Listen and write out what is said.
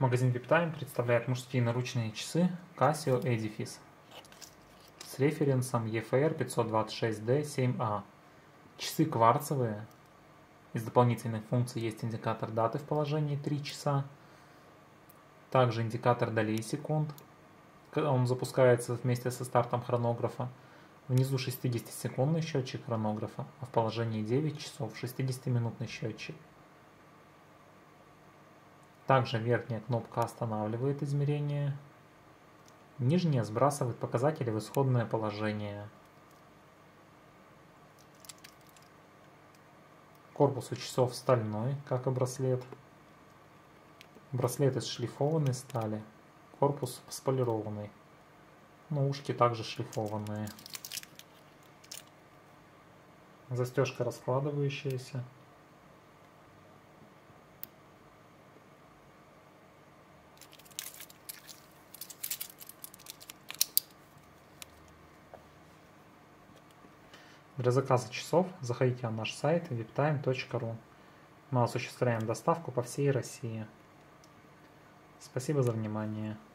Магазин VIPtime представляет мужские наручные часы Casio Edifice с референсом EFR 526D7A. Часы кварцевые. Из дополнительных функций есть индикатор даты в положении 3 часа. Также индикатор долей секунд. Он запускается вместе со стартом хронографа. Внизу 60-секундный счетчик хронографа, а в положении 9 часов 60-минутный счетчик. Также верхняя кнопка останавливает измерение. Нижняя сбрасывает показатели в исходное положение. Корпус у часов стальной, как и браслет. Браслет из шлифованной стали. Корпус сполированный. Но ушки также шлифованные. Застежка раскладывающаяся. Для заказа часов заходите на наш сайт viptime.ru. Мы осуществляем доставку по всей России. Спасибо за внимание.